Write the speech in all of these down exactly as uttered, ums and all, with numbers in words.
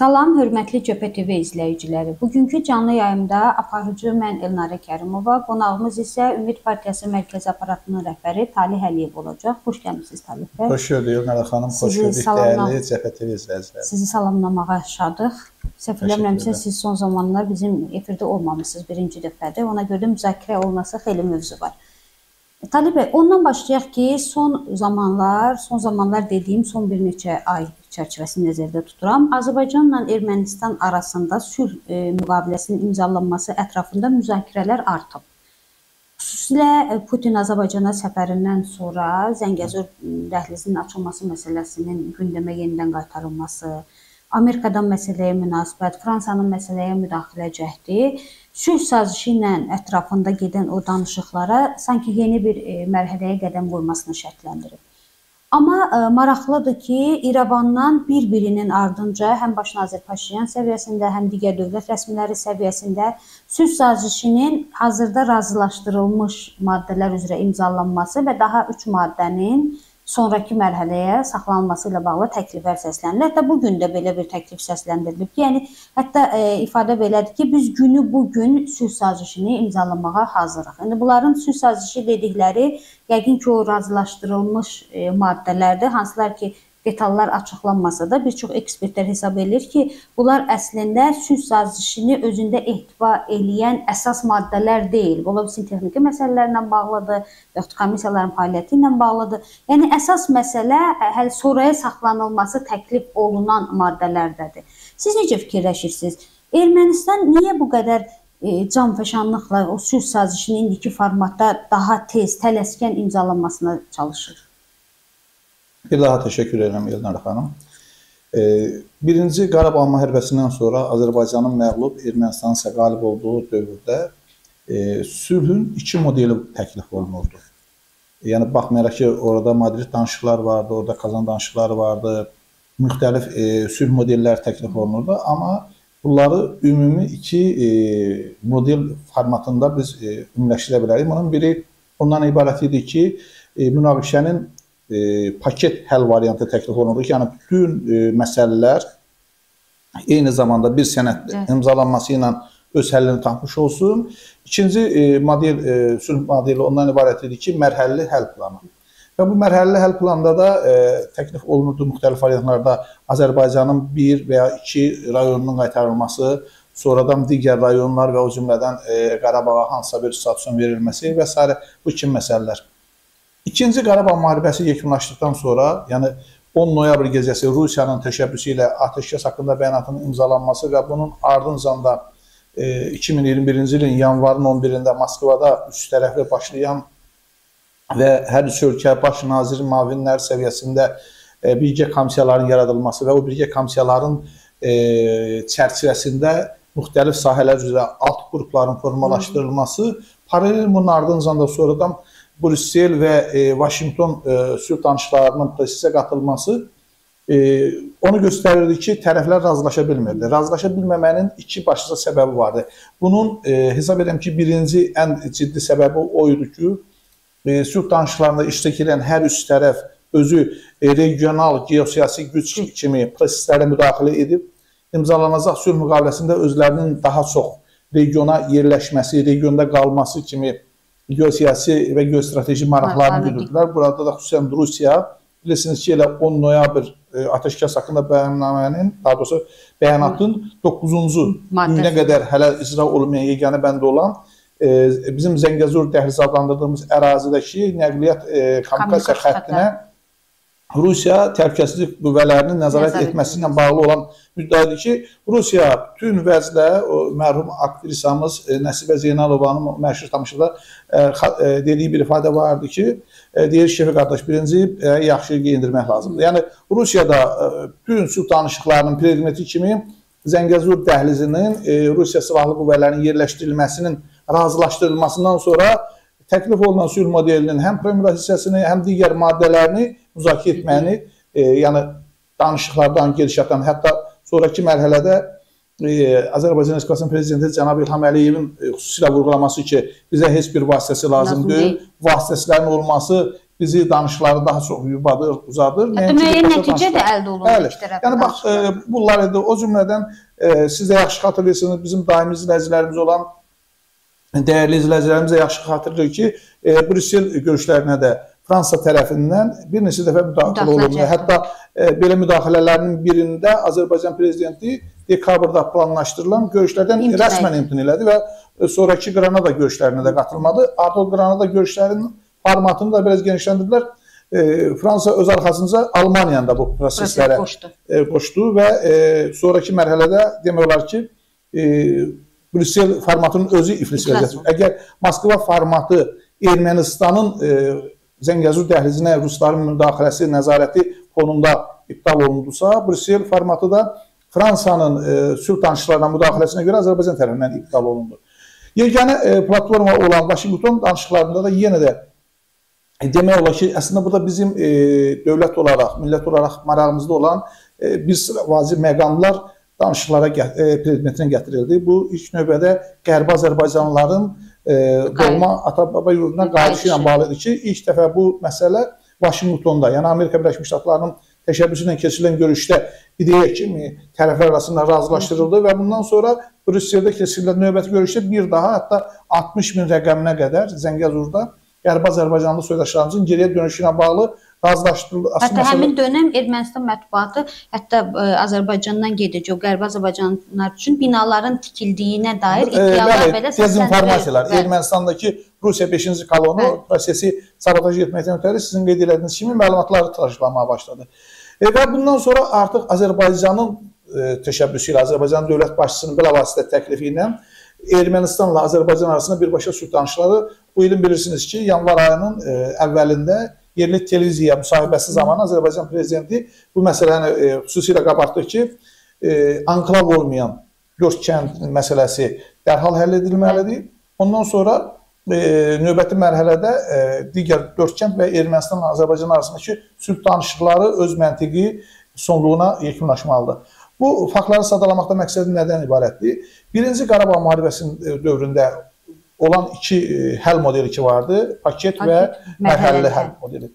Salam, hörmətli C P T V izləyiciləri. Bugünkü canlı yayımda aparıcı mən Elnarə Kərimova, qonağımız isə Ümid Partiyası Mərkəzi Aparatının rəhbəri Talih Əliyev olacaq. Xoş gəlmişsiniz Talih bəy. Xoş gördük Elnarə xanım, xoş gördük dəyərli C P T V izləyiciləri. Sizi salamlamağa şadıq. Səhv eləmirəmsə siz son zamanlar bizim efirdə olmamışsınız, birinci dəfədir. Ona görə də müzakirə olunması xeyli mövzu var. Talih bəy, ondan başlayaq ki, son zamanlar, son zamanlar dediyim son bir neçə ay çərçivəsini nəzərdə tuturam. Azərbaycanla Ermənistan arasında sülh e, müqaviləsinin imzalanması ətrafında müzakirələr artıb. Xüsusilə Putin Azərbaycana səfərindən sonra Zəngəzur dəhlizinin açılması məsələsinin gündəmə yenidən qaytarılması, Amerikadan məsələyə münasibət, Fransanın məsələyə müdaxilə cəhdi, sülh sazişi ilə ətrafında gedən o danışıqlara sanki yeni bir e, mərhələyə qədəm qoymasını şərtləndirib. Amma ə, maraqlıdır ki, İrəvandan bir-birinin ardınca həm baş nazir Paşinyan səviyyəsində, həm digər dövlət rəsmiləri səviyyəsində sülh sazişinin hazırda razılaşdırılmış maddələr üzrə imzalanması və daha üç maddənin sonraki mərhələyə saxlanılması ilə bağlı təkliflər səslənilir. Hətta bugün də belə bir təklif səsləndirilib. Yəni, hətta e, ifadə belədir ki, biz günü bugün sülh sazişini imzalamağa hazırıq. Yəni, bunların sülh sazişi dedikləri yəqin ki, o razılaşdırılmış e, maddələrdir, hansılar ki, detallar açıqlanmasa da bir çox ekspertlər hesab edir ki, bunlar əslində sülh sazişini özündə ehtiva eləyən əsas maddələr deyil. Ola bilsin texniki məsələlərlə bağlıdır, yaxud komissiyaların fəaliyyəti ilə bağlıdır. Yəni, əsas məsələ hələ sonraya saxlanılması təklif olunan maddələrdədir. Siz necə fikirləşirsiniz? Ermənistan niyə bu qədər e, canfəşanlıqla o sülh sazişinin indiki formatda daha tez, tələskən imzalanmasına çalışır? Bir daha təşəkkür edirəm Elnarə xanım. Birinci Qarabağ müharibəsindən sonra Azərbaycanın məğlub, Ermənistanın isə qalib olduğu dövrdə sülhün iki modeli təklif olunurdu. Yəni, baxmayaraq ki, orada Madrid danışıqları vardı, orada Kazan danışıqları vardı, müxtəlif sülh modelləri təklif olunurdu. Amma bunları ümumi iki model formatında biz ümumiləşdirə bilərik. Bunun biri ondan ibarət idi ki, münaqişənin E, paket həll variantı təklif olunurdu ki, yəni bütün e, məsələlər eyni zamanda bir sənəd imzalanması ilə öz həllini tapmış olsun. İkinci e, model, e, sülh modeli ondan ibarət idi ki, mərhələli həll planı. Və bu mərhələli həll planında da e, təklif olunurdu müxtəlif variantlarda Azərbaycanın bir və ya iki rayonunun qaytarılması, sonradan digər rayonlar və o cümlədən e, Qarabağa hansısa bir statusyon verilməsi və s. bu kimi məsələlər. İkinci Qarabağ müharibəsi yekunlaşdıqdan sonra, yəni on noyabr gecəsi Rusiyanın təşəbbüsü ilə atəşkəs haqqında bəyanatının imzalanması və bunun ardınca da e, iki min iyirmi birinci ilin yanvarın on birində Moskvada üç tərəfli başlayan və hər üç ölkə baş nazir müavinlər səviyyəsində e, birgə komissiyaların yaradılması və o birgə komissiyaların e, çərçivəsində müxtəlif sahələr üzrə alt qrupların formalaşdırılması, paralel bunun ardınca da sonradan Brüssel və e, Vaşinqton e, sülh danışıqlarının prosesə qatılması e, onu göstərirdi ki, tərəflər razılaşa bilmirdi. Razılaşa bilməmənin iki başlıca səbəbi vardı. Bunun e, hesab edirəm ki, birinci ən ciddi səbəbi o idi ki, e, sülh danışıqlarında iştirak edən hər üç tərəf özü e, regional, geosiyasi güc kimi proseslərə müdaxilə edib, imzalanacaq sülh müqaviləsində özlərinin daha çox regiona yerləşməsi, regionda qalması kimi geosiyasi və geostrateji maraqlarını güdürdülər. Burada da xüsusən Rusiya, bilirsiniz ki, elə on noyabr e, atəşkəs haqqında bəyannamənin, daha doğrusu bəyanatın doqquzuncu günə qədər hələ icra olunmayan yeganə bəndə olan e, bizim Zəngəzur dəhlizi adlandırdığımız ərazidəki nəqliyyat e, kommunikasiya xəttinə Rusiya təhlükəsizlik qüvvələrinin nəzarət etməsi ilə bağlı olan müddəadır ki, Rusiya bütün vəzlə mərhum aktrisamız e, Nəsibə Zeynalovanın məşhur tamaşada e, e, dediyi bir ifadə vardı ki, e, deyir Şefi qardaş, birinci e, yaxşı geyindirmək lazımdır. Yəni, Rusiyada e, bütün sülh danışıqlarının predmeti kimi Zəngəzur dəhlizinin e, Rusiya silahlı qüvvələrinin yerləşdirilməsinin razılaşdırılmasından sonra təklif olunan sülh modelinin həm preambul hissəsini, həm digər maddələrini müzakirə etməyini, e, yəni danışıqlardan, gedişatdan, hətta sonraki mərhələdə e, Azərbaycan Respublikasının Prezidenti cənab İlham Əliyevin e, xüsusilə vurğulaması ki, bizə heç bir vasitəsi lazım deyil, vasitəsilərin olması bizi danışıqları daha çox yubadır, uzadır. Hətta müəyyən nəticə də əldə olunur. Bəli. Yəni bax, e, bunlar idi. O cümlədən e, siz də yaxşı xatırlayırsınız, bizim daimi izləyicilərimiz olan dəyərli izləyicilərimiz də yaxşı xatırlayır ki, e, Brüssel görüşlərinə də Fransa tərəfindən bir neçə dəfə müdaxilə olundu. Hətta e, belə müdaxilələrinin birində Azərbaycan prezidenti dekabrda planlaşdırılan görüşlərdən İmtina rəsmən imtina elədi və e, sonraki Qranada görüşlərinə də qatılmadı. Artıq Qranada görüşlərinin formatını da biraz genişləndirdilər. E, Fransa öz arxasınca Almaniyanın da bu proseslərə qoşdu. E, qoşdu və e, sonraki mərhələdə demək olar ki, e, Brüssel formatının özü iflis vəziyyəti. Əgər Moskva formatı Ermənistanın e, Zəngəzur dəhlizinə Rusların müdaxiləsi, nəzarəti fonunda iptal olundusa, Brüssel formatı da Fransanın e, sülh danışıqlarına müdaxiləsinə görə Azərbaycan tərəfindən iptal olundu. Yeganə e, platforma olan Vaşinqton danışıqlarında da yenə də e, demək olar ki, əslində burada bizim e, dövlət olaraq, millət olaraq marağımızda olan e, bir sıra vacib məqamlar danışıqlara e, prezidentinə gətirildi. Bu ilk növbədə Qərbi Azərbaycanlıların e, doğma ata-baba yurduna qayıdışı ilə bağlıdır ki, ilk dəfə bu məsələ Vaşinqtonda, yəni Amerika Birləşmiş Ştatlarının təşəbbüsü ilə keçirilən görüşdə ideya kimi tərəflər arasında razılaşdırıldı və bundan sonra Brüsseldə keçirilən növbəti görüşdə bir daha hətta altmış min rəqəminə qədər Zəngəzurda Qərbi Azərbaycanlı soydaşlarımızın geriyə dönüşü ilə bağlı razılaşdırıldı. Hətta məsələ... həmin dönəm Ermənistan mətbuatı hətta ə, Azərbaycandan gedəcək, o Qərbi Azərbaycanlılar üçün binaların tikildiyinə dair iddialar belə səsləndirir. Dezinformasiyalar. Ermənistandakı Rusiya beşinci kolonu Bəli. prosesi sabotaj etməkdən ötəri sizin qeyd elədiyiniz kimi məlumatları tıraşlanmaya başladı. E, və bundan sonra artıq Azərbaycanın e, təşəbbüsü ilə, Azərbaycan dövlət başçısının bilavasitə təklifi ilə Ermənistanla Azərbaycan arasında birbaşa sülh danışıqları bu ilin bilirsiniz ki, yanvar ayının e, əvvəlində yerli televiziya müsahibəsi zamanı Azərbaycan prezidenti bu məsələni e, xüsusilə qabartdı ki, e, anklav olmayan dörd kənd məsələsi dərhal həll edilməlidir. Ondan sonra e, növbəti mərhələdə e, digər dörd kənd və Ermənistanla Azərbaycan arasındakı sülh danışıqları öz məntiqi sonluğuna yekunlaşmalıdır. Bu faktları sadalamaqda məqsədi nədən ibarətdir? Birinci Qarabağ müharibəsinin dövründə olan iki həll modeli ki vardı, paket, paket və mərhələli həll modeli.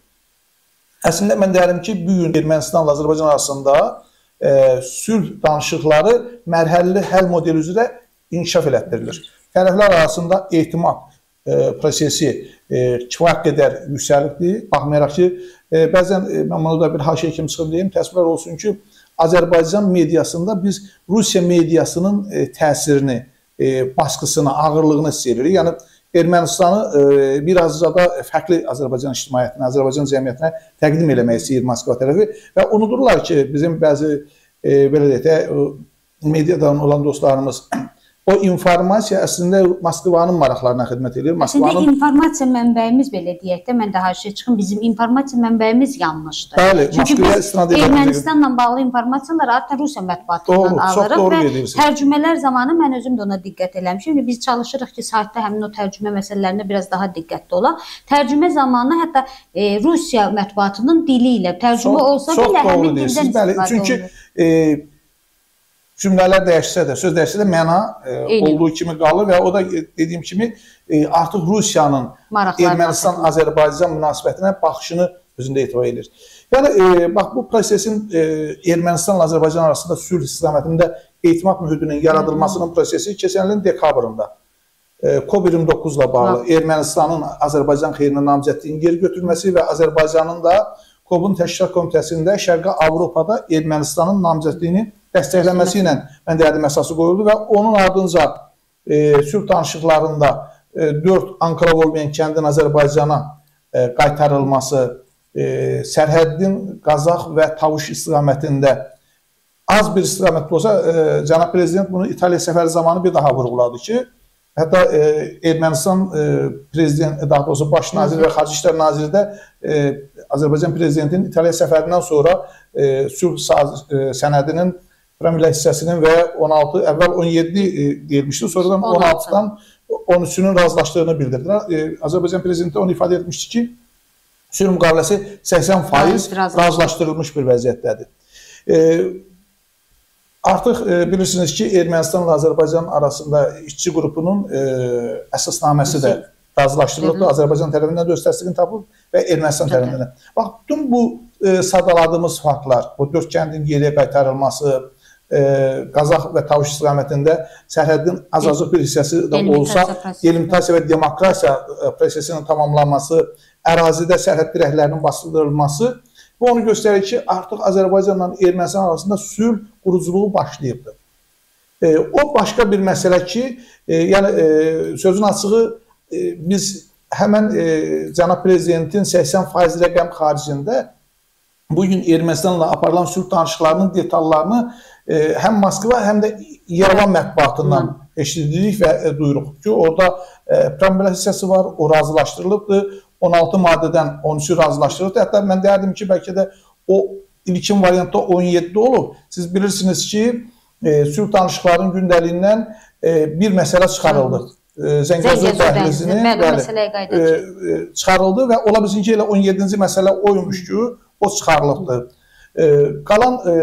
Əslində mən deyərəm ki, bu gün Ermənistanla Azərbaycan arasında e, sülh danışıqları mərhələli həll modeli üzrə inkişaf elətdirilir. Tərəflər arasında etimad e, prosesi e, kifayət qədər yüksəlibdir. Baxmayaraq ki, e, bəzən e, mən bunu da bir haşiyə kimi çıxıb deyim, təəssüflər olsun ki, Azərbaycan mediasında biz Rusiya mediasının e, təsirini, e, baskısını, ağırlığını hiss edirik. Yəni, Ermənistanı e, birazca da fərqli Azərbaycan ictimaiyyətinə, Azərbaycan cəmiyyətinə təqdim eləmək istəyir Moskva tərəfi və unudurlar ki, bizim bəzi e, belə deyək, mediadan olan dostlarımız o informasiya əslində Moskvanın maraqlarına xidmət edir. Əslində informasiya mənbəyimiz belə deyək də, mən də haşiyə çıxım, bizim informasiya mənbəyimiz yanlışdır. Bəli, çünki biz Ermənistanla bağlı informasiyaları artıq Rusiya mətbuatından alırıq və tərcümələr zamanı mən özüm də ona diqqət eləmişim. Biz çalışırıq ki, saytda həmin o tərcümə məsələlərində biraz daha diqqətli olaq. Tərcümə zamanı hətta e, Rusiya mətbuatının dili ilə tərcümə olsa belə həmin dildən istifadə olunur. Cümlələr dəyişsə də, söz dəyişsə də məna e, olduğu kimi qalır və o da dediyim kimi e, artıq Rusiyanın Ermənistan-Azərbaycan münasibətinə baxışını özündə etibar edir. Yəni, e, bax, bu prosesin e, Ermənistanla Azərbaycan arasında sülh istiqamətində etimad mühitinin yaradılmasının prosesi keçən ilin dekabrında e, COP iyirmi doqquz ilə bağlı Ermənistanın Azərbaycan xeyrinə namizədliyinin geri götürülməsi və Azərbaycanın da COP-un təşkilat komitəsində Şərqi Avropada Ermənistanın namizədliyini dəstəkləməsi ilə mən deyərdim əsası qoyuldu və onun ardınca e, sülh danışıqlarında e, dörd anklav olmayan kəndin Azərbaycana e, qaytarılması, e, sərhəddin Qazax və Tavuş istiqamətində az bir istiqamətdə olsa, e, cənab prezident bunu İtaliya səfəri zamanı bir daha vurğuladı ki, hətta e, Ermənistan e, prezident, daha doğrusu baş naziri və Xarici İşlər naziri də e, Azərbaycan prezidentinin İtaliya səfərindən sonra e, sülh e, sənədinin Promillə hissəsinin və on altı, əvvəl on yeddi e, deyilmişdi, sonradan on altıdan on üçünün razılaşdığını bildirdilər. E, Azərbaycan prezidenti onu ifadə etmişdi ki, sülh müqaviləsi səksən faiz razılaşdırılmış bir vəziyyətdədir. E, artıq e, bilirsiniz ki, Ermənistanla Azərbaycan arasında işçi qrupunun e, əsasnaməsi də razılaşdırılıbdır. Azərbaycan tərəfindən də öz təsdiqini tapıb və Ermənistan tərəfindən. Bax, bütün bu e, sadaladığımız faktlar, bu dörd kəndin geriyə qaytarılması, e, Qazax və Tavuş istiqamətində sərhədin az-azıq bir hissəsi də olsa, delimitasiya və demokrasiya prosesinin tamamlanması, ərazidə sərhəd dirəklərinin basdırılması və onu göstərir ki, artıq Azərbaycanla Ermənistan arasında sülh quruculuğu başlayıbdır. E, o başqa bir məsələ ki, e, yəni e, sözün açığı e, biz həmən e, cənab prezidentin səksən faiz rəqəm xaricində bugün Ermənistanla aparılan sülh danışıqlarının detallarını e, həm Moskva, həm də Yerevan mətbuatından eşitdik və e, duyuruq ki, orada e, preambula hissəsi var, o razılaşdırılıbdır. on altı maddədən on üçü razılaşdırılıbdır. Hətta mən deyərdim ki, bəlkə də o ilkin variantda on yeddi olub. Siz bilirsiniz ki, e, sülh danışıqlarının gündəliyindən e, bir məsələ çıxarıldı. E, Zəngəzur dəhlizinin e, e, çıxarıldı və ola bilsin ki, elə on yeddinci məsələ oymuş ki, o çıxarılıbdır. E, qalan e,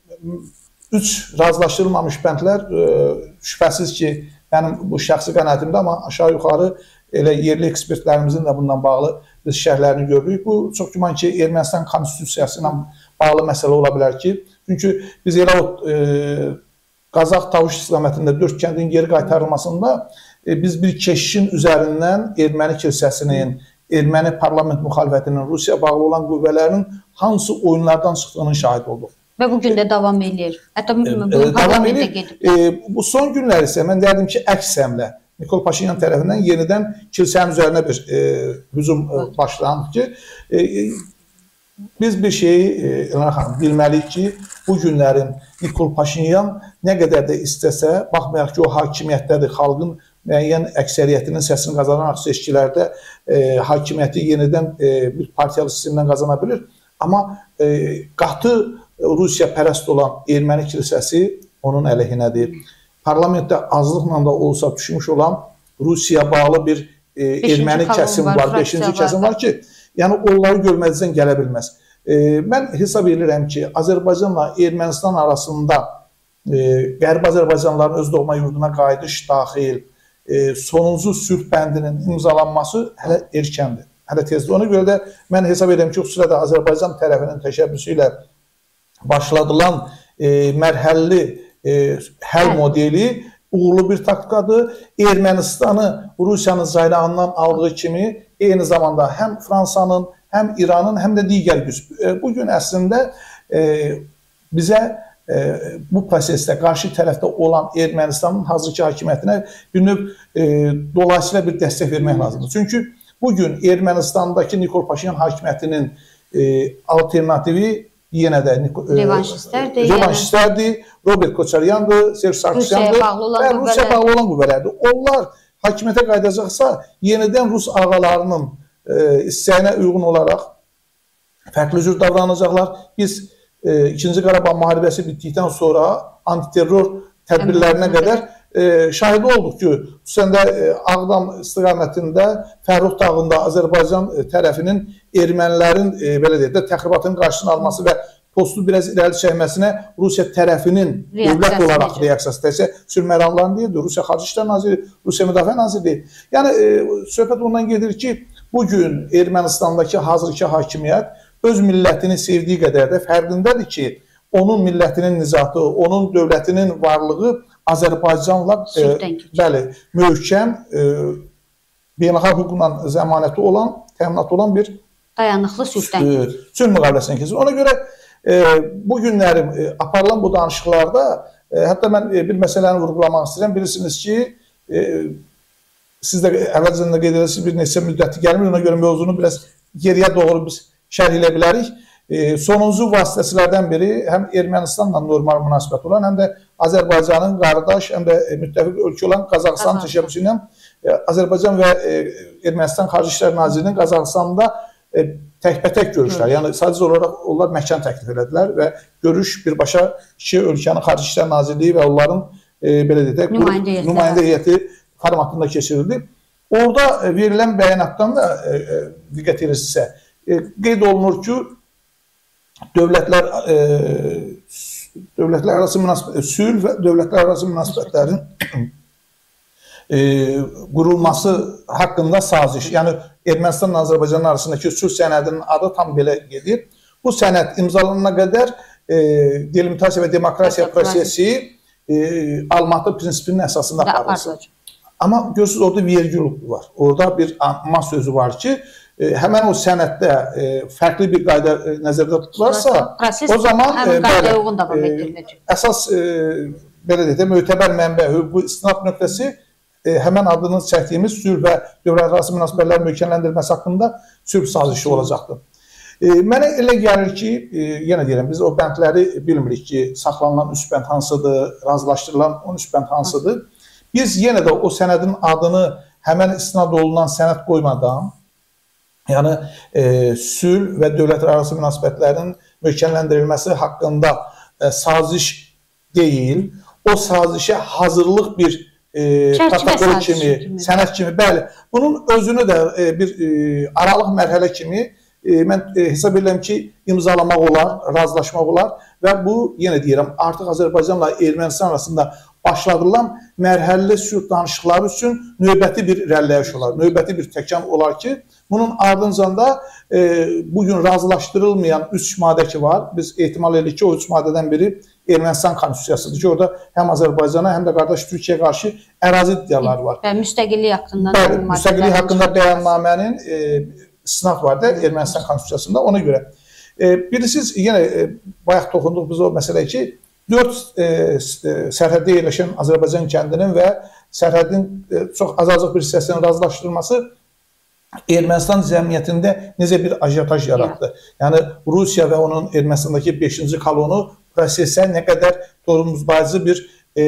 üç razılaşdırılmamış bəndlər e, şübhəsiz ki, mənim bu şəxsi qənaətimdə, amma aşağı yuxarı elə yerli ekspertlərimizin də bundan bağlı biz şərhlərini görürük. Bu, çox güman ki, Ermənistan konstitusiyası ilə bağlı məsələ ola bilər ki, çünki biz elə o e, Qazax Tavuş istiqamətində dörd kəndin geri qaytarılmasında e, biz bir keşişin üzərindən erməni kilsəsinin, erməni parlament müxalifətinin, Rusiya bağlı olan qüvvələrinin hansı oyunlardan çıxdığının şahid olduq. Və bugün də davam edir. Hətta e, e, davam edir. E, bu son günlər isə mən deyərdim ki, əks həmlə Nikol Paşinyan tərəfindən yenidən kilsənin üzərinə bir e, hücum e, başlandı ki, e, biz bir şeyi e, Elnur xanım bilməliyik ki, bu günlərin Nikol Paşinyan nə qədər də istəsə, baxmayaq ki, o hakimiyyətdədir, xalqın müəyyən əksəriyyətinin səsini qazanaraq seçkilərdə e, hakimiyyəti yenidən e, bir partiyalı sistemdən qazana bilir. Amma e, qatı Rusiya pərəst olan erməni kilsəsi onun əleyhinədir. Parlamentdə azlıqla da olsa düşmüş olan Rusiya bağlı bir e, erməni kəsim var, var beşinci kəsim var ki, yəni onları görməzdən gələ bilməz. E, mən hesab edirəm ki, Azərbaycanla Ermənistan arasında e, Qərb Azərbaycanlıların öz doğma yurduna qayıdış daxil, e, sonuncu sülh bəndinin imzalanması hələ erkəndir, hələ tezdir. Ona görə də mən hesab edirəm ki, xüsusilə də Azərbaycan tərəfinin təşəbbüsü ilə başladılan e, mərhəlli E, həll modeli uğurlu bir taktikadır. Ermənistanı Rusiyanın zayrağından aldığı kimi eyni zamanda həm Fransanın, həm İranın, həm də digər güc. E, bugün əslində e, bizə e, bu prosesdə qarşı tərəfdə olan Ermənistanın hazırki hakimiyyətinə bir növ e, dolayısıyla bir dəstək vermək lazımdır. Çünki bugün Ermənistandakı Nikol Paşinyan hakimiyyətinin e, alternativi yenə də revanşistlərdir, revanşistlərdir, Robert Koçaryandır, Serj Sarkisyandır və Rusiya bağlı olan qüvvələrdir. Onlar hakimiyyətə qayıdacaqsa, yenidən Rus ağalarının e, istəyinə uyğun olaraq fərqli cür davranacaqlar. Biz e, İkinci Qarabağ müharibəsi bitdikdən sonra antiterror tədbirlərinə qədər e, şahidi olduq ki, xüsusən də e, Ağdam istiqamətində Fərrux dağında Azərbaycan e, tərəfinin ermənilərin e, belə deyək də təxribatın qarşısını alması və postu biraz irəli çəkməsinə Rusiya tərəfinin dövlət olaraq reaksiyası təkcə sülh məramlarını deyildi. Rusiya Xarici İşlər Naziri, Rusiya Müdafiə Naziri. Yəni e, söhbət ondan gedir ki, bugün Ermənistandakı hazırki hakimiyyət öz millətini sevdiyi qədər də fərqindədir ki, onun millətinin nizatı, onun dövlətinin varlığı Azərbaycanla e, bəli, möhkəm, e, beynəlxalq hüquqla zəmanəti olan, təminatı olan bir dayanıqlı sülhdən e, sülh müqaviləsindən keçir. Ona görə e, bu günlərim e, aparılan bu danışıqlarda e, hətta mən e, bir məsələni vurğulamaq istəyirəm. Bilirsiniz ki, e, siz də əvvəlcədən də qeyd edirsiniz, bir neçə müddəti gəlmir. Ona görə mövzunu biraz geriyə doğru biz şərh elə bilərik. E, sonuncu vasitəsilərdən biri həm Ermənistanla normal münasibət olan, həm də Azərbaycanın qardaş, həm də müttəfiq ölkə olan Qazaxıstan təşəbbüsü ilə e, Azərbaycan və e, Ermənistan Xarici İşlər Nazirinin Qazaxıstanda e, təkbətək görüşlər, yəni sadəcə olaraq onlar məkan təklif elədilər və görüş birbaşa iki ölkənin Xarici İşlər Nazirliyi və onların e, belə deyək, nümayəndə heyəti formatında keçirildi. Orada e, verilən bəyanatdan da e, e, diqqət edirsinizsə, e, qeyd olunur ki, dövlətlər e, dövlətlər arası münasibət, sülh və dövlətlər arası münasibətlərin e, qurulması haqqında saziş. Yəni Ermənistanla Azərbaycanın arasındakı sülh sənədinin adı tam belə gedir. Bu sənəd imzalanana qədər e, delimitasiya və demokrasiya prosesi e, Almatı prinsipinin əsasında aparılır. Amma görürsünüz, orada vergül var. Orada bir amma sözü var ki, e, həmən o sənəddə e, fərqli bir qayda e, nəzərdə tutularsa, o zaman e, bəli, e, əsas e, belə deyək də, mötəbər mənbə, hüquqi istinad nöqtəsi e, həmən adını çəkdiyimiz sülh və dövlətlərarası münasibətlərin möhkəmləndirilməsi haqqında sülh sazişi olacaqdır. E, mənə elə gəlir ki, e, yenə deyirəm, biz o bəndləri bilmirik ki, saxlanılan üç bənd hansıdır, razılaşdırılan on üç bənd hansıdır. Biz yenə də o sənədin adını həmən istinad olunan sənəd qoymadan, yəni e, sülh və dövlətlərarası münasibətlərin möhkəmləndirilməsi haqqında e, saziş deyil, o sazişə hazırlıq bir e, protokol kimi, kimi, sənəd kimi, bəli, bunun özünü də e, bir e, aralıq mərhələ kimi e, mən e, hesab edirəm ki, imzalamaq olar, razılaşmaq olar və bu, yenə deyirəm, artıq Azərbaycanla Ermənistan arasında başladırılan mərhələli sülh danışıqları üçün növbəti bir irəliləyiş olar, növbəti bir təkan olar ki, bunun ardınca da e, bugün razılaşdırılmayan üç maddə ki var, biz ehtimal edirik ki, o üç maddədən biri Ermənistan konstitusiyasıdır ki, orada həm Azərbaycana, həm də qardaş Türkiyəyə qarşı ərazi iddiaları var. Və müstəqillik haqqında bəli, müstəqillik haqqında bəyannamənin e, istinad var da Ermənistan konstitusiyasında, ona görə. E, bilirsiniz, yenə e, bayaq toxunduq biz o məsələyə ki, dörd e, sərhəddə yerləşən Azərbaycan kəndinin və sərhədin e, çox az-azlıq bir hissəsinin razılaşdırılması Ermənistan cəmiyyətində necə bir ajitaj yaratdı. Yəni, Rusiya və onun Ermənistandakı beşinci kolonu prosesə nə qədər tormuzbayıcı bir e,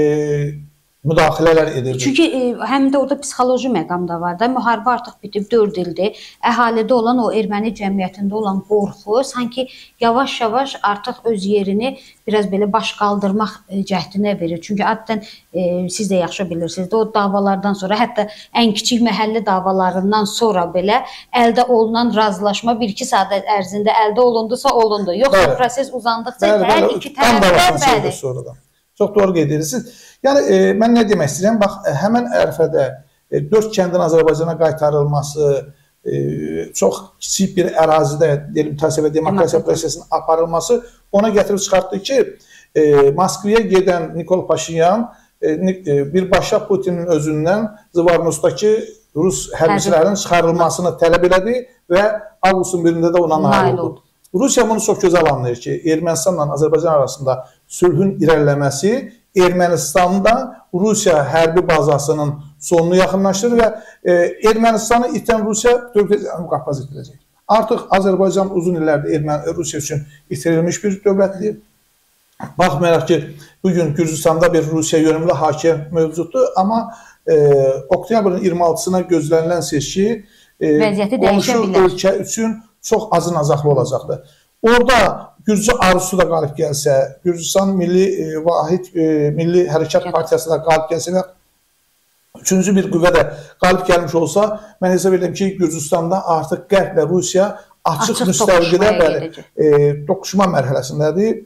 müdaxilələr edirdi. Çünki e, həm də orada psixoloji məqam da var da, müharibə artıq bitib dörd ildir. Əhalidə olan o erməni cəmiyyətində olan qorxu sanki yavaş-yavaş artıq öz yerini biraz belə baş qaldırmaq e, cəhdinə verir. Çünki adətən e, siz də yaxşı bilirsiniz də, o davalardan sonra, hətta ən kiçik məhəllə davalarından sonra belə əldə olunan razılaşma bir-iki saat ərzində əldə olundusa olundu. Yoxsa bəli, proses uzandıqca bəli, hər bəli, iki tərəfdə bəli. Çox doğru qeyd edirsiniz. Yəni, e, mən nə demək istəyirəm? Bax, həmən ərəfədə e, dörd kəndin Azərbaycana qaytarılması, e, çox kiçik bir ərazidə delimitasiya və demokrasiya prosesinin aparılması ona gətirib çıxartdı ki, e, Moskvaya gedən Nikol Paşinyan e, birbaşa Putinin özündən Zvarnosdakı Rus hərbiçilərin çıxarılmasını tələb elədi və avqustun birində də ona nail oldu. Rusiya bunu çox gözəl anlayır ki, Ermənistanla Azərbaycan arasında sülhün irəliləməsi Ermənistanda Rusiya hərbi bazasının sonunu yaxınlaşdırır və e, Ermənistanı itən Rusiya müqaffaz ediləcək. Artıq Azərbaycan uzun illərdir Erməni, Rusiya üçün itirilmiş bir dövlətdir. Baxmayaraq ki, bugün Gürcüstanda bir Rusiya yönümlü hakim mövcuddur, amma e, oktyabrın iyirmi altısına gözlənilən seçki e, qonşu ölkə üçün çox azın-azaqlı olacaqdır. Orada Gürcü arzusu da qalib gəlsə, Gürcüstan Milli e, Vahid e, Milli Hərəkat Partiyası da qalib gəlsə və üçüncü bir qüvvə də qalib gəlmiş olsa, mən hesab edirəm ki, Gürcüstanda artıq Qərb və Rusiya açıq, açıq müstəviqədə bəli, e, toqquşma mərhələsindədir.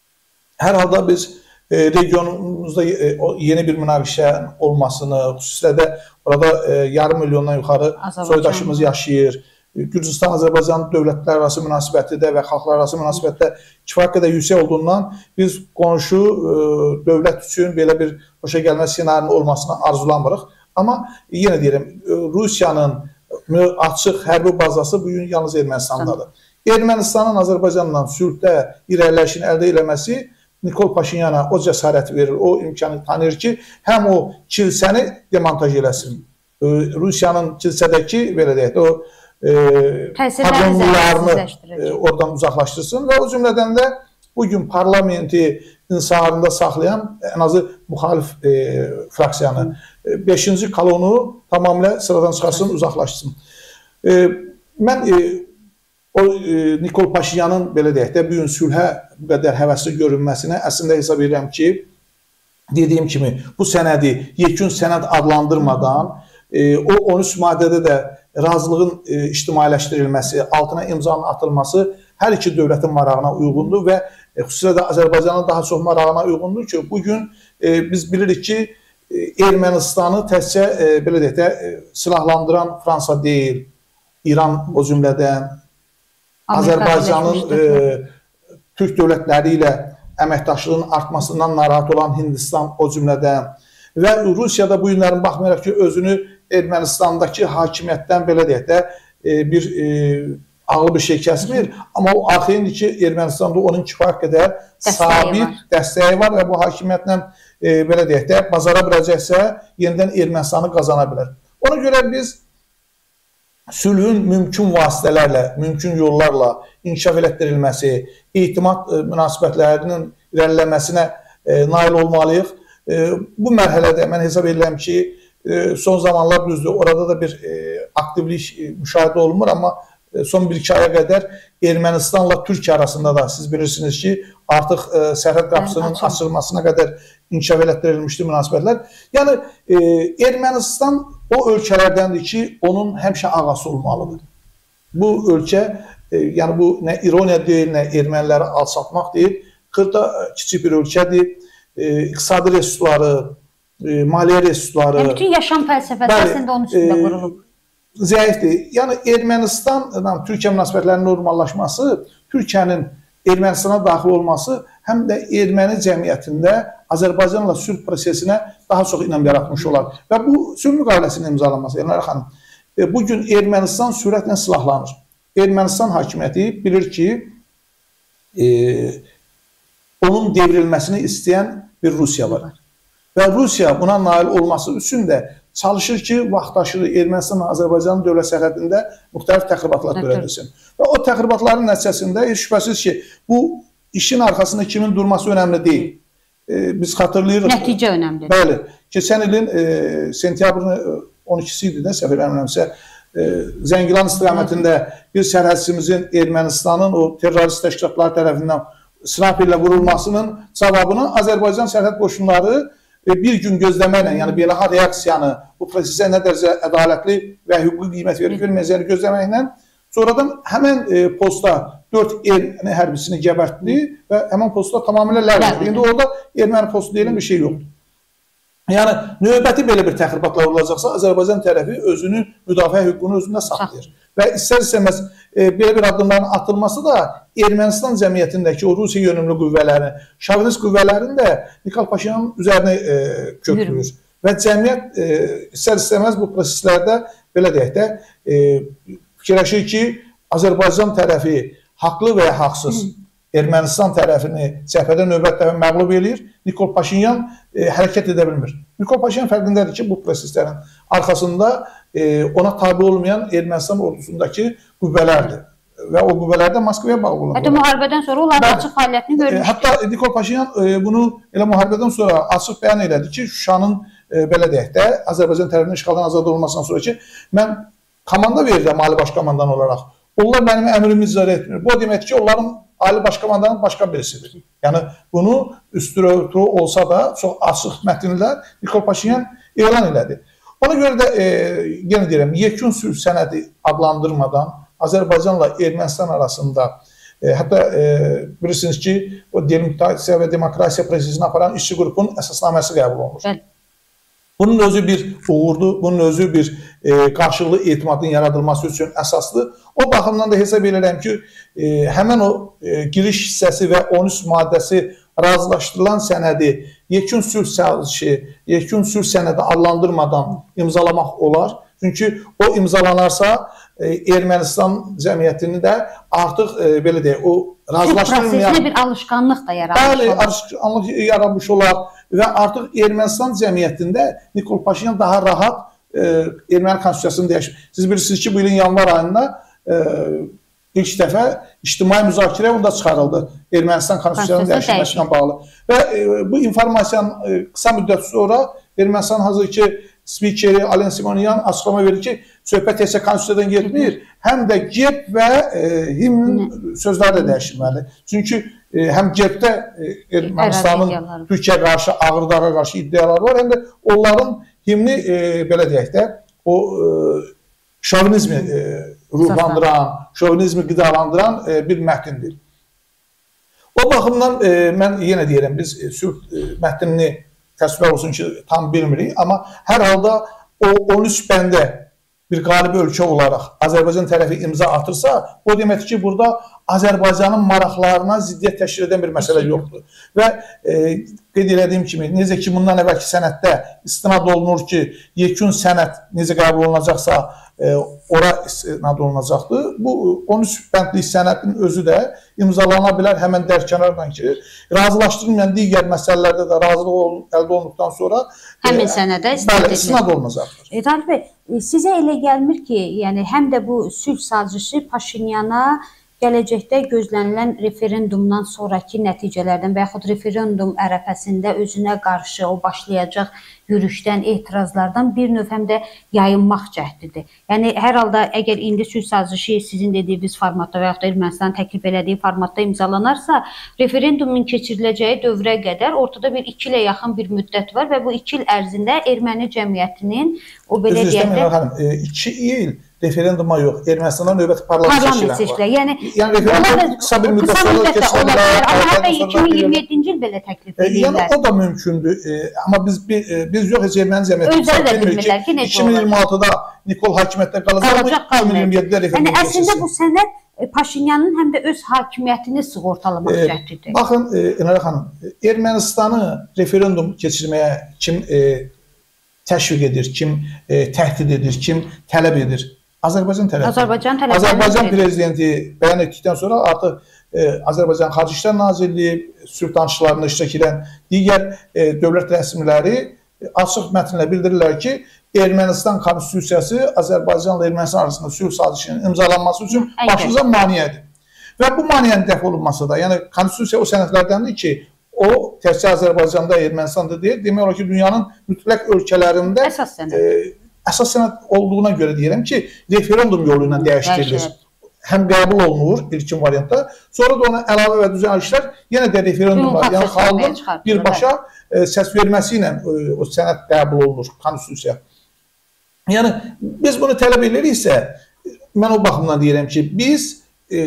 Hər halda biz e, regionumuzda e, yeni bir münaqişə olmasını, xüsusilə də orada e, yarım milyondan yuxarı soydaşımız yaşayır. Gürcüstan, Azərbaycan dövlətlər arası münasibətdə və xalqlar arası münasibətdə kifayət qədər yüksək olduğundan biz qonşu e, dövlət üçün belə bir xoşa gəlməz ssenarinin olmasını arzulamırıq. Amma yenə deyirəm, Rusiyanın açıq hərbi bazası bugün yalnız Ermənistandadır. Ermənistanın Azərbaycanla sülhdə irəliləyişini əldə eləməsi Nikol Paşinyana o cəsarət verir, o imkanı tanıyır ki, həm o kilsəni demontaj eləsin. Rusiyanın kilsədəki, belə deyək də, o E, paqonlarını e, oradan uzaqlaşdırsın və o cümlədən də bugün parlamenti insaharında saxlayan ən azı müxalif e, fraksiyanı e, beşinci kolonu tamamilə sıradan çıxarsın, uzaqlaşsın. E, mən e, o e, Nikol Paşinyanın belə deyək də bugün sülhə bu qədər həvəsli görünməsinə əslində hesab edirəm ki, dediyim kimi bu sənədi yekun sənəd adlandırmadan e, o on üç maddədə də razılığın e, ictimailəşdirilməsi, altına imzanın atılması hər iki dövlətin marağına uyğundur və e, xüsusilə də Azərbaycanın daha çox marağına uyğundur ki, bugün e, biz bilirik ki, Ermənistanı təkcə belə deyək də silahlandıran Fransa deyil, İran o cümlədən, Azərbaycanın Türk dövlətləri ilə əməkdaşlığın artmasından narahat olan Hindistan o cümlədən və Rusiyada bu günlərin baxmayaraq ki, özünü Ermənistandakı hakimiyyətdən belə deyək də bir ağlı bir şey kəsmir, amma o arxayındır ki, Ermənistanda onun kifayət qədər sabit dəstəyi var və bu hakimiyyətlə belə deyək də bazara biləcəksə yenidən Ermənistanı qazana bilər. Ona görə biz sülhün mümkün vasitələrlə, mümkün yollarla inkişaf elətdirilməsi, etimad münasibətlərinin irəliləməsinə nail olmalıyıq. Bu mərhələdə mən hesab edirəm ki, son zamanlar düzdür, orada da bir aktivlik müşahidə olunmur, amma son bir-iki aya qədər Ermənistanla Türkiyə arasında da siz bilirsiniz ki, artıq sərhəd qapısının açılmasına qədər inkişaf elətdirilmişdir münasibətlər. Yəni, Ermənistan o ölkələrdəndir ki, onun həmişə ağası olmalıdır. Bu ölkə, yəni bu nə ironiya deyil, nə erməniləri alçatmaq deyil, xırda kiçik bir ölkədir, iqtisadi resursları, maliyyə resursları. Yəni, bütün yaşam fəlsəfəsi əslində onun üstündə qurulub. Zəifdir. Yəni, Ermənistanla Türkiyə münasibətlərinin normallaşması, Türkiyənin Ermənistana daxil olması həm də erməni cəmiyyətində Azərbaycanla sülh prosesinə daha çox inam yaratmış olar. Və bu sülh müqaviləsinin imzalanması, Elnara xanım, bugün Ermənistan sürətlə silahlanır. Ermənistan hakimiyyəti bilir ki, e, onun devrilməsini istəyən bir Rusiya var. Və Rusiya buna nail olması üçün də çalışır ki, vaxtaşırı Ermənistan və Azərbaycanın dövlət sərhədində müxtəlif təxribatlar törədilsin. Və o təxribatların nəticəsində şübhəsiz ki, bu işin arxasında kimin durması önəmli deyil. E, biz xatırlayırıq. Nəticə önəmlidir. Bəli. Keçən ilin e, sentyabrın on ikisi idi də, səhv eləmirəmsə, e, Zəngilan istiqamətində bir sərhədçimizin Ermənistanın o terrorist təşkilatları tərəfindən snayperlə vurulmasının cavabını Azərbaycan sərhəd qoşunları bir gün gözləməklə, yəni beynəlxalq reaksiyanı, bu prosesə nə dərəcə ədalətli və hüquqi qiymət verib verməyəcəyini gözləməklə sonradan həmən e, posta dörd erməni hərbisini gəbərtdi və həmən posta tamamilə ləğv edildi. İndi orada erməni postu deyilən bir şey yoxdur. Yəni, növbəti belə bir təxribatlar olacaqsa, Azərbaycan tərəfi özünün müdafiə hüququnu özündə saxlayır. Və istər-istəməz e, belə bir addımların atılması da Ermənistan cəmiyyətindəki o Rusiya yönümlü qüvvələrini, şovinist qüvvələrini də Nikol Paşinyanın üzərinə e, köklüyür. Və cəmiyyət e, istər-istəməz bu proseslərdə, belə deyək də, e, fikirləşir ki, Azərbaycan tərəfi haqlı və ya haqsız Ermənistan tərəfini cəbhədə növbət dəfə məğlub eləyir, Nikol Paşinyan e, hərəkət edə bilmir. Nikol Paşinyan fərqindədir ki, bu proseslərin arxasında e, ona tabi olmayan Ermənistan ordusundakı qüvvələrdir. Və o qüvvələr də Moskvaya bağlı olur. Hətta müharibədən sonra onların açıq fəaliyyətini görmüşdür. E, hətta Nikol Paşinyan e, bunu elə müharibədən sonra açıq bəyan elədi ki, Şuşanın e, belə deyək də, Azərbaycan tərəfindən işğaldan azad olmasından sonra ki, mən komanda verirəm Ali Baş Komandan olaraq. Onlar mənim əmrimi icra etmir. Bu demək ki, onların Ali Baş Komandanın başqa birisidir. Yəni, bunu üstü-örtü olsa da çox açıq mətnlər Nikol Paşinyan elan elədi. Ona görə də, e, yenə deyirəm, yekun sülh sənədi adlandırmadan Azərbaycanla Ermənistan arasında, e, hətta e, bilirsiniz ki, o Delimitasiya və Demokrasiya prosesini aparan işçi qrupun əsasnaməsi qəbul olunur. Bəli. Bunun özü bir uğurdur, bunun özü bir e, qarşılıqlı etimadın yaradılması üçün əsaslı. O baxımdan da hesab edirəm ki, e, həmən o e, giriş hissəsi və on üç maddəsi razılaşdırılan sənədi yekun sülh sazişi, yekun sülh sənədi adlandırmadan imzalamaq olar. Çünki o imzalanarsa e, Ermənistan cəmiyyətini də artıq e, belə deyək, o razılaşdırılmayan... Prosesinə bir alışqanlıq da yaranmış Bəli, olar. alışqanlıq yaranmış olar. Və artıq Ermənistan cəmiyyətində Nikol Paşinyan daha rahat e, erməni konstitusiyasını dəyişir. Siz bilirsiniz ki, bu ilin yanvar ayında e, ilk dəfə ictimai müzakirə onda çıxarıldı Ermənistan konstitusiyasının dəyişilməsinə bağlı. Və e, bu informasiyanın e, qısa müddət sonra Ermənistan hazırki spikeri Alen Simonyan açıqlama verir ki, söhbət təkcə konstitusiyadan getmir, həm də gerb və e, himnin sözləri də dəyişilməli. Çünki e, həm gerbdə e, Ermənistanın Türkiyə qarşı, Ağrıdağa qarşı iddiaları var, həm də onların himni, e, belə deyək də, o e, şovinizmi e, ruhlandıran, şovinizmi qidalandıran e, bir mətndir. O baxımdan e, mən yenə deyirəm, biz e, sülh e, mətnini təəssüflər olsun ki, tam bilmirik, amma hər halda o on üç bəndə bir qalibi ölkə olaraq Azərbaycan tərəfi imza atırsa, o deməkdir ki, burada Azərbaycanın maraqlarına ziddiyyət təşkil edən bir məsələ yoxdur. Və e, qeyd elədiyim kimi, necə ki, bundan əvvəlki sənəddə istinad olunur ki, yekun sənəd necə qəbul olunacaqsa, e, ora istinad olunacaqdır. Bu on üç bəndlik sənədin özü də imzalana bilər həmən dərkənarla ki, razılaşdırılmayan digər məsələlərdə də razılıq əldə olunduqdan sonra həmin e, sənədə istinad, istinad olunacaqdır. E, Talib bəy, sizə elə gəlmir ki, yəni həm də bu sülh sazişi Paşinyana gələcəkdə gözlənilən referendumdan sonraki nəticələrdən və yaxud referendum ərəfəsində özünə qarşı o başlayacaq yürüşdən, etirazlardan bir növ həm də yayınmaq cəhdidir. Yəni, hər halda əgər indi sülh sazişi sizin dediyiniz formatda və yaxud da Ermənistan təklif elədiyi formatda imzalanarsa, referendumun keçiriləcəyi dövrə qədər ortada bir iki ilə yaxın bir müddət var və bu iki il ərzində erməni cəmiyyətinin o belə deyək iki il referenduma yox, Ermənistanda növbəti parlament seçkiləri var. Yəni, yəni referendum qısa bir müddət sonra keçiriləcək. Amma hətta iki min iyirmi yeddinci il belə təklif edirlər. Yəni, o da mümkündür. E, amma biz, biz yox, heç erməni cəmiyyəti özləri də bilmirlər ki, necə iki min iyirmi altıda Nikol hakimiyyətdə qalacaq, iki min iyirmi yeddidə referendum yəni, əslində bu sənəd Paşinyanın həm də öz hakimiyyətini sığortalamaq cəhdidir. Baxın, Elnarə xanım, Ermənistanı referendum keçirməyə kim e, təşviq edir, kim e, təhdid edir, kim tələb edir? Azərbaycan tərəfi. Azərbaycan tərəfi. Azərbaycan prezidenti bəyan etdikdən sonra artıq e, Azərbaycan Xarici İşlər Nazirliyi, sülh danışıqlarında iştirak edən digər e, dövlət rəsmiləri açıq mətnlə bildirirlər ki, Ermənistan konstitusiyası Azərbaycanla Ermənistan arasında sülh sazişinin imzalanması üçün başlıca maneədir. Və bu maneənin dəf olunması da, yəni konstitusiya o sənədlərdəndir ki, o təkcə Azərbaycanda Ermənistanda deyil, demək olar ki, dünyanın mütləq ölkələrində əsas sənəd. Əsas sənəd olduğuna görə deyirəm ki, referendum yolu ilə dəyişdirilir. Həm qəbul olunur ilkin variantda, sonra da ona əlavə və düzəlişlər yenə də referendum var. Yəni xalqın birbaşa e, səs verməsi ilə e, o sənəd qəbul olunur, konstitusiya. Yəni biz bunu tələb ediriksə, mən o baxımdan deyirəm ki, biz e,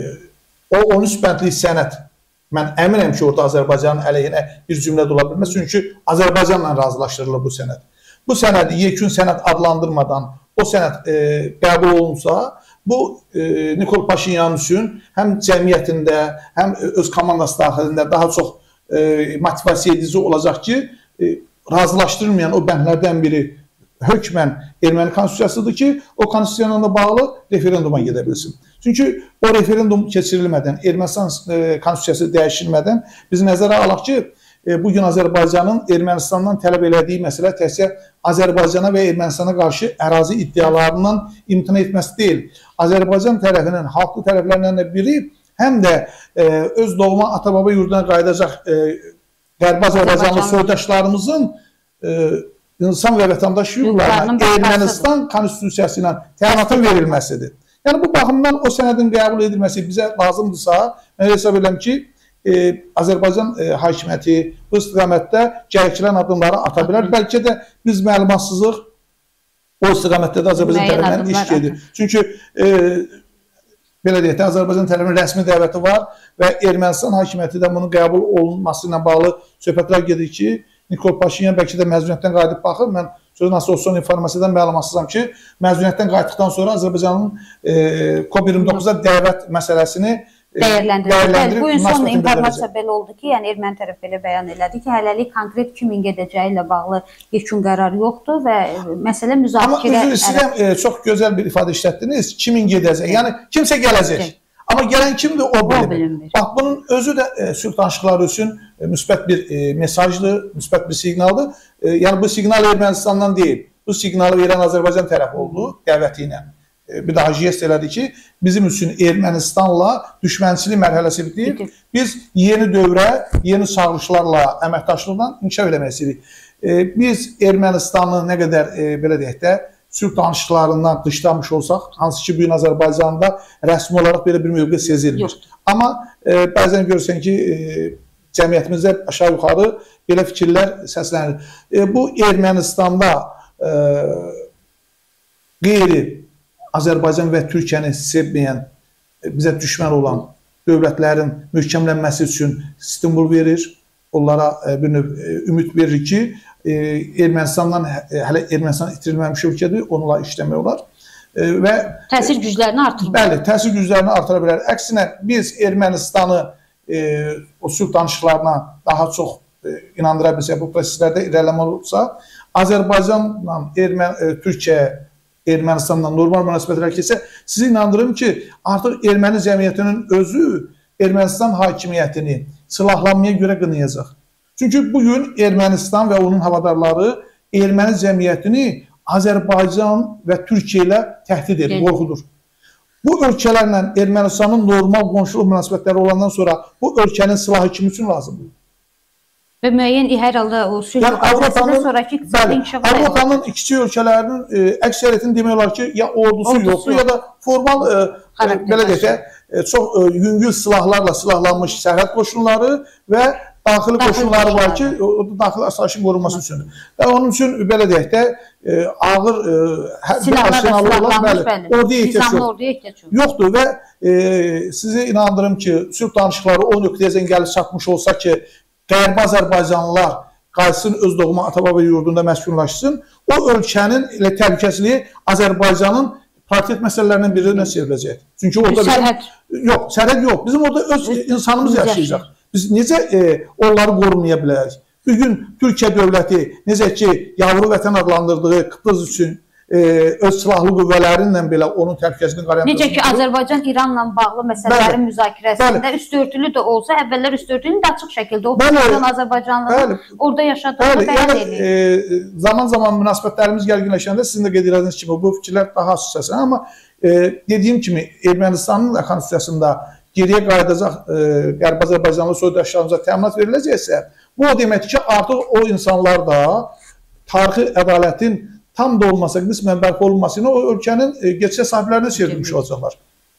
o on üç bəndlik sənəd, mən əminəm ki, orada Azərbaycanın əleyhinə bir cümlə də ola bilməz, çünki Azərbaycanla razılaşdırılır bu sənəd. Bu sənədi yekun sənəd adlandırmadan o sənəd e, qəbul olunsa, bu e, Nikol Paşinyan üçün həm cəmiyyətində, həm öz komandası daxilində daha çox e, motivasiya edici olacaq ki, e, razılaşdırılmayan o bəndlərdən biri hökmən erməni konstitusiyasıdır ki, o konstitusiyayla bağlı referenduma gedə bilsin. Çünki o referendum keçirilmədən, Ermənistan e, konstitusiyası dəyişilmədən biz nəzərə alaq ki, bugün Azərbaycanın Ermənistandan tələb elədiyi məsələ təkcə Azərbaycana və Ermənistana qarşı ərazi iddialarından imtina etməsi deyil. Azərbaycan tərəfinin, haqlı tərəflərindən də biri həm də e, öz doğma ata-baba yurduna qayıdacaq e, Qərbi Azərbaycanlı soydaşlarımızın e, insan və vətəndaş hüquqlarına Ermənistan konstitusiyası ilə təminatın verilməsidir. Yəni bu baxımdan o sənədin qəbul edilməsi bizə lazımdırsa, mən hesab edirəm ki, E, Azərbaycan e, hakimiyyəti bu istiqamətdə gərəkilən addımları ata bilər. Bəlkə də biz məlumatsızlıq o istiqamətdə də Azərbaycan tərəfindən iş gedir. Çünki e, belə deyək də, Azərbaycan tərəfinin rəsmi dəvəti var və Ermənistan hakimiyyəti də bunun qəbul olunması ilə bağlı söhbətlər gedir ki, Nikol Paşinyan bəlkə də məzuniyyətdən qayıdıb baxır. Mən sözün nasıl son informasiyadan məlumatsızam ki, məzuniyyətdən qayıtdıqdan sonra Azərbaycanın e, COP iyirmi doqquzda dəvət məsələsini dəyərləndirir. Bu gün son informasiya belə oldu ki, yəni erməni tərəf belə bəyan elədi ki, hələlik konkret kimin gedəcəyi ilə bağlı yekun qərar yoxdur və məsələ müzakirə... Amma üzr istəyirəm, e, çox gözəl bir ifadə işlətdiniz, kimin gedəcək, yəni kimsə gələcək. Amma gələn kimdir, o bilinmir. Bax, bunun özü də e, sülh danışıqları üçün e, müsbət bir e, mesajdır, müsbət bir siqnaldır. E, yəni bu siqnal Ermənistandan deyil, bu siqnalı verən Azərbaycan tərəfi oldu dəvəti ilə. Bir daha jest elədi ki, bizim üçün Ermənistanla düşmənçilik mərhələsi bitir. Biz yeni dövrə, yeni çağırışlarla, əməkdaşlıqla inkişaf eləmək istəyirik. Biz Ermənistanı nə qədər, belə deyək də, sülh danışıqlarından dışlamış olsaq, hansı ki, bugün Azərbaycanda rəsmi olaraq belə bir mövqe sezilmir. Amma bəzən görürsən ki, cəmiyyətimizdə aşağı yuxarı belə fikirlər səslənir. Bu Ermənistanda qeyri Azərbaycan və Türkiyəni sevməyən, bizə düşmən olan dövlətlərin möhkəmlənməsi üçün stimul verir. onlara bir növ ümid verir ki, Ermənistandan, hələ Ermənistan itirilməmiş ölkədir, onunla işləmək olar. Və təsir güclərini artırır. Bəli, təsir güclərini artıra bilər. Əksinə, biz Ermənistanı e, o sülh danışıqlarına daha çox e, inandıra bilsək, bu proseslərdə irələmə olursa, Azərbaycanla Ermən, e, Türkiyə, Ermənistanla normal münasibətlər keçsə, sizi inandırım ki, artıq erməni cəmiyyətinin özü Ermənistan hakimiyyətini silahlanmaya görə qınayacaq. Çünki bugün Ermənistan və onun havadarları erməni cəmiyyətini Azərbaycan və Türkiyə ilə təhdid edir, qorxudur. Bu ölkələrlə Ermənistanın normal qonşuluq münasibətləri olandan sonra bu ölkənin silahı kim üçün lazımdır? Və müəyyən hər halda o sülh prosesindən sonraki iqtisadi inkişaf var. Avropanın kiçik ölkələrinin e, əksəriyyətini demək olar ki, ya ordusu, ordusu yoxdur, yox. ya da formal e, e, belə deyək, e, çox e, yüngül silahlarla silahlanmış sərhəd qoşunları və daxili qoşunları var ki, o da daxili asayişin qorunması üçün. Və onun üçün belə deyək də e, ağır e, silahlarla silahlanmış, orduya ehtiyac yox. yoxdur və e, sizi inandırım ki, sülh danışıqları o nöqtəyəcən gəlib çatmış olsa ki, Qərbi Azərbaycanlılar qayıtsın öz doğma ata-baba yurdunda məskunlaşsın, o ölkənin elə təhlükəsizliyi Azərbaycanın prioritet məsələlərindən birinə çevriləcək. Çünki orada sərhəd yox, sərhəd yox. Bizim orada öz insanımız yaşayacaq. Biz necə e, onları qorumaya bilərik? Bugün Türkiyə dövləti necə ki, yavru vətən adlandırdığı Kıbrıs üçün e, öz silahlı qüvvələrinlə belə onun təhlükəsizliyini qarşılayır. Necə ki, Azərbaycan İranla bağlı məsələlərin müzakirəsində üstörtülü də olsa, əvvəllər üstörtülünü də açıq şəkildə otuz milyon Azərbaycanlıların orada yaşadığını bəyan edir. E, zaman zaman münasibətlərimiz gərginləşəndə sizin də qeyd etdiyiniz kimi bu fikirlər daha xüsusən, amma e, dediyim kimi Ermənistanın konstitusiyasında geriyə qayıdacaq e, Qərbi Azərbaycanlı soydaşlarımıza təminat veriləcəksə, bu o deməkdir ki, artıq o insanlar da tarixi ədalətin tam da olmasa, qismən bərpa olunması ilə o ölkənin e, geçiş sahiblərinə çevrilmiş olacaqlar.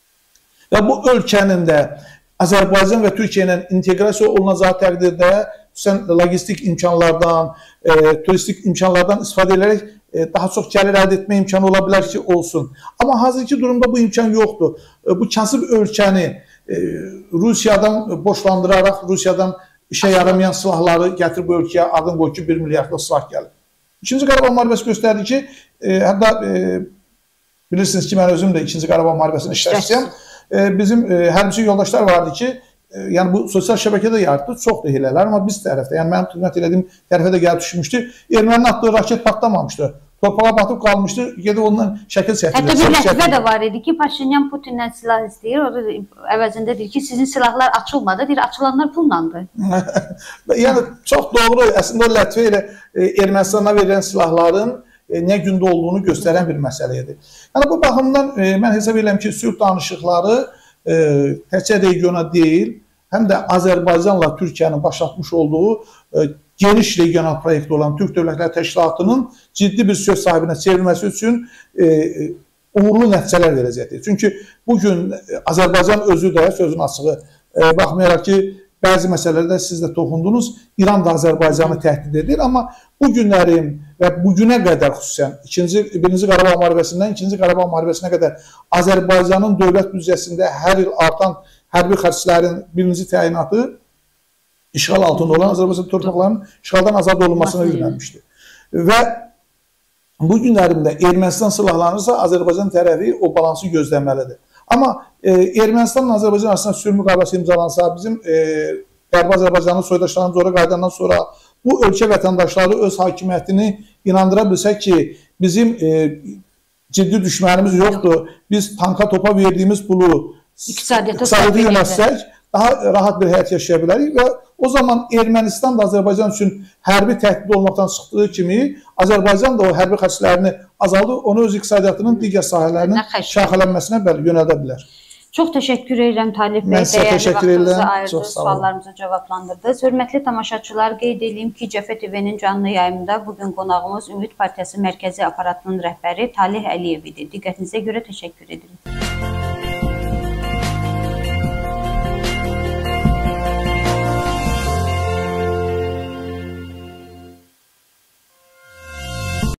Və bu ölkənin də Azərbaycan və Türkiyə ilə inteqrasiya olunacağı təqdirdə xüsusən logistik imkanlardan, e, turistik imkanlardan istifadə edərək e, daha çox gəlir əldə etmə imkanı ola bilər ki, olsun. Amma hazırki durumda bu imkan yoxdur. E, bu kasıb ölkəni e, Rusiyadan boşlandıraraq, Rusiyadan işə yaramayan silahları gətirib bu ölkəyə adın qoy ki, bir milyardlıq silah gəlir. İkinci Qarabağ müharibəsi göstərdi ki, e, hətta e, bilirsiniz ki, mən özüm də İkinci Qarabağ müharibəsində işləşəcəm. E, bizim e, hərbiçi yoldaşlar vardı ki, e, yəni bu sosial şəbəkədə yayıldı, çoxdur hilələr, amma biz tərəfdə, yəni mənim xidmət elədiyim tərəfə də gəlib düşmüşdü. Erməninin atdığı raket patlamamışdı. Torpağa batıb qalmışdı, gedib ondan şəkil çəkildi. Hətta bir lətifə də var idi ki, Paşinyan Putindən silah istəyir, o da əvəzində deyir ki, sizin silahlar açılmadı, deyir, açılanlar pullandı. Yəni, çox doğru, əslində o lətifə ilə Ermənistana verilən silahların nə gündə olduğunu göstərən bir məsələ idi. Yəni, bu baxımdan mən hesab edirəm ki, sülh danışıqları təkcə regiona deyil, həm də Azərbaycanla Türkiyənin başlatmış olduğu geniş regional proyekti olan Türk Dövlətləri Təşkilatının ciddi bir söz sahibinə çevrilməsi üçün e, uğurlu nəticələr verəcəkdir. Çünki bugün Azərbaycan özü də sözün açığı, e, baxmayaraq ki, bəzi məsələlərdə siz də toxundunuz, İran da Azərbaycanı təhdid edir, amma bu günlərin və bugünə qədər xüsusən ikinci, birinci Qarabağ müharibəsindən ikinci Qarabağ müharibəsinə qədər Azərbaycanın dövlət büdcəsində hər il artan hərbi xərclərin birinci təyinatı işğal altında olan Azərbaycan torpaqlarının işğaldan azad olunmasına yönəlmişdir. Və bu günlərində Ermənistan silahlanırsa, Azərbaycan tərəfi o balansı gözləməlidir. Amma e, Ermənistanla Azərbaycan arasında sülh müqaviləsi imzalansa, bizim e, Qərbi Azərbaycanlı soydaşlarımız ora qayıdandan sonra bu ölkə vətəndaşları öz hakimiyyətini inandıra bilsək ki, bizim e, ciddi düşmənimiz yoxdur, biz tanka topa verdiyimiz pulu iqtisadiyyata yönəltsək, daha rahat bir həyat yaşaya bilərik və o zaman Ermənistan da Azərbaycan üçün hərbi təhdid olmaqdan çıxdığı kimi Azərbaycan da o hərbi xərclərini azaldır, onu öz iqtisadiyyatının digər sahələrinin şaxələnməsinə yönəldə bilər. Çox təşəkkür edirəm Talib bəy, dəyərli vaxtınızı ayırdınız, suallarımızı cavablandırdınız. Hörmətli tamaşaçılar, qeyd edeyim ki, Cəfət T V-nin canlı yayımında bugün qonağımız Ümid Partiyası Mərkəzi Aparatının rəhbəri Talih Əliyev idi. Diqqətinizə görə təşəkkür edirəm.